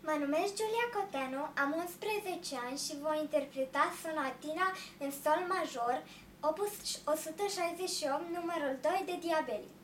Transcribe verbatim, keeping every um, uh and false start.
Mă numesc Giulia Coteanu, am unsprezece ani și voi interpreta sonatina în sol major, opus o sută șaizeci și opt, numărul doi de Diabelli.